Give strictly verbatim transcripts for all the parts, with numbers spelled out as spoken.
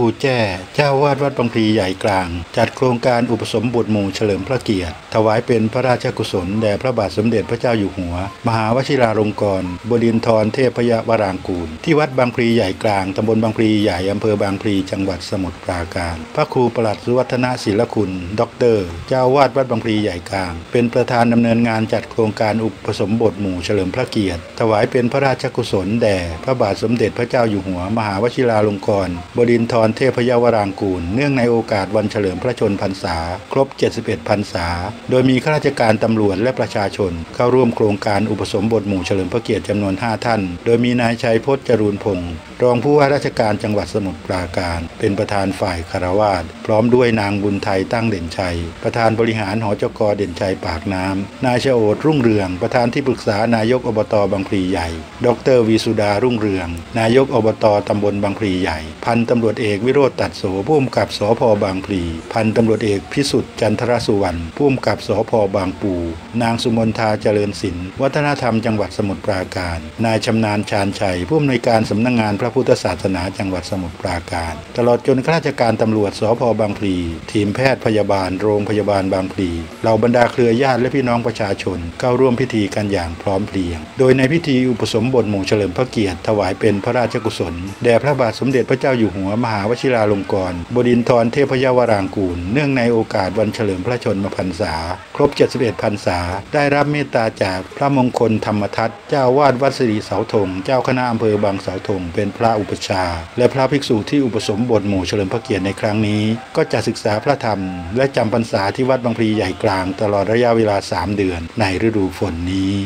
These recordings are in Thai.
รูแจ้เจ้าวาดวัดบางพลีใหญ่กลางจัดโครงการอุปสมบทหมู่เฉลิมพระเกียรติถวายเป็นพระราชกุศลแด่พระบาทสมเด็จพระเจ้าอยู่หัวมหาวชิราลงกรณ์บดินทรเทพยวรางกูลที่วัดบางพลีใหญ่กลางตำบลบางพลีใหญ่อำเภอบางพลีจังหวัดสมุทรปราการพระครูปลัดสุวัฒนศิลคุณด็อกเตอร์เจ้าวาดวัดบางพลีใหญ่กลางเป็นประธานดำเนินงานจัดโครงการอุปสมบทหมู่เฉลิมพระเกียรติถวายเป็นพระราชกุศลแด่พระบาทสมเด็จพระเจ้าอยู่หัวมหาวชิราลงกรณ์บดินทรเทพยวรางกูลเนื่องในโอกาสวันเฉลิมพระชนพรรษาครบเจ็ดสิบเอ็ดพรรษาโดยมีข้าราชการตำรวจและประชาชนเข้าร่วมโครงการอุปสมบทหมู่เฉลิมพระเกียรติจำนวนห้าท่านโดยมีนายชัยพจน์จรูนพงศ์รองผู้ว่าราชการจังหวัดสมุทรปราการเป็นประธานฝ่ายคฤหัสถ์พร้อมด้วยนางบุญไทยตั้งเด่นชัยประธานบริหารหจก.เด่นชัยปากน้ำนายชโอษฐ์รุ่งเรืองประธานที่ปรึกษานายกอบต.บางพลีใหญ่ดร.วีสุดารุ่งเรืองนายกอบต.ตำบลบางพลีใหญ่พันตำรวจเอกวิโรจน์ตัดโสผู้กำกับสภ.บางพลีพันตำรวจเอกพิสุทธิ์จันทรสุวรรณผู้กำกับสภ.บางปูนางสุมนทาเจริญศิลป์วัฒนธรรมจังหวัดสมุทรปราการนายชำนาญชาญชัยผู้อำนวยการสำนักงานพระพุทธศาสนาจังหวัดสมุทรปราการตลอดจนข้าราชการตำรวจสภ.บางพลีทีมแพทย์พยาบาลโรงพยาบาลบางพลีเหล่าบรรดาเครือญาติและพี่น้องประชาชนเข้าร่วมพิธีกันอย่างพร้อมเพรียงโดยในพิธีอุปสมบทหมู่เฉลิมพระเกียรติถวายเป็นพระราชกุศลแด่พระบาทสมเด็จพระเจ้าอยู่หัวมหาวชิราลงกรณ์บดินทรเทพยวรางกูลเนื่องในโอกาสวันเฉลิมพระชนมพรรษาครบเจ็ดสิบเอ็ดพรรษาได้รับเมตตาจากพระมงคลธรรมทัตเจ้าวาดวัดสิริเสาธงเจ้าคณะอำเภอบางเสาธงเป็นพระอุปชาและพระภิกษุที่อุปสมบทหมู่เฉลิมพระเกียรติในครั้งนี้ก็จะศึกษาพระธรรมและจำพรรษาที่วัดบางพลีใหญ่กลางตลอดระยะเวลาสามเดือนในฤดูฝนนี้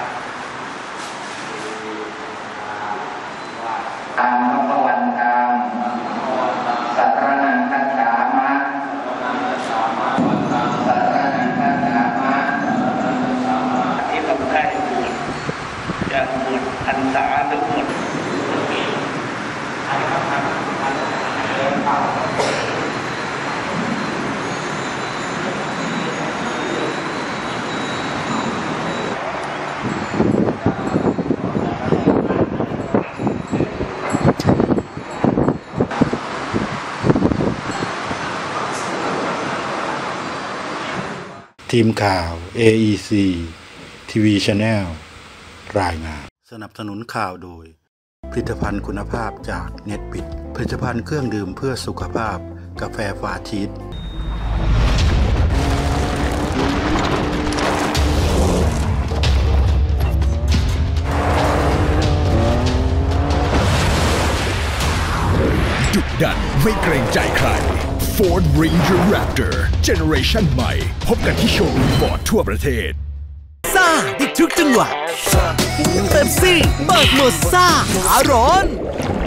ตามพระวันตามสัตระนังคัจฉามะสัตระนังคัจฉามะที่ต้องได้บวชจะบวชพรรษาหรือบวชทีมข่าว เอ อี ซี ที วี Channel รายงานสนับสนุนข่าวโดยผลิตภัณฑ์คุณภาพจากเน็ตบิดผลิตภัณฑ์เครื่องดื่มเพื่อสุขภาพกาแฟฟาชีสดุดันไม่เกรงใจใคร Ford Ranger Raptor Generation ใหม่พบกันที่โชว์รูมฟอร์ดทั่วประเทศซ่าได้ทุกจังหวะเป๊ปซี่เบิกหมดซ่าขาร้อน